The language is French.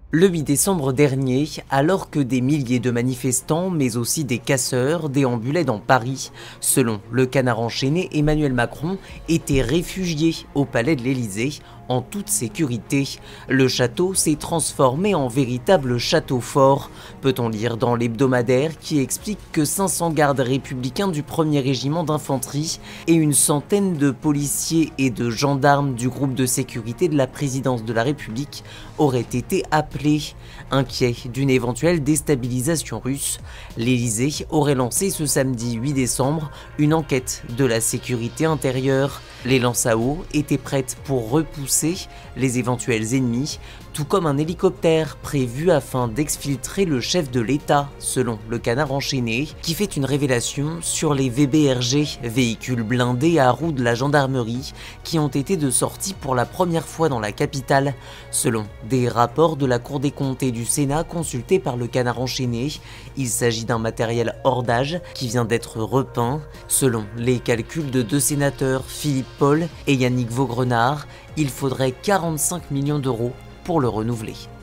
Le 8 décembre dernier, alors que des milliers de manifestants, mais aussi des casseurs, déambulaient dans Paris, selon le Canard enchaîné, Emmanuel Macron était réfugié au palais de l'Élysée en toute sécurité. Le château s'est transformé en véritable château fort, peut-on lire dans l'hebdomadaire qui explique que 500 gardes républicains du 1er régiment d'infanterie et une centaine de policiers et de gendarmes du groupe de sécurité de la présidence de la République auraient été appelés. Inquiet d'une éventuelle déstabilisation russe, l'Élysée aurait lancé ce samedi 8 décembre une enquête de la sécurité intérieure. Les lances à eau étaient prêtes pour repousser les éventuels ennemis, tout comme un hélicoptère prévu afin d'exfiltrer le chef de l'État, selon le Canard enchaîné, qui fait une révélation sur les VBRG, véhicules blindés à roues de la gendarmerie, qui ont été de sortie pour la première fois dans la capitale. Selon des rapports de la Cour des comptes et du Sénat consultés par le Canard enchaîné, il s'agit d'un matériel hors d'âge qui vient d'être repeint. Selon les calculs de deux sénateurs, Philippe Paul et Yannick Vaugrenard, il faudrait 45 millions d'euros pour le renouveler.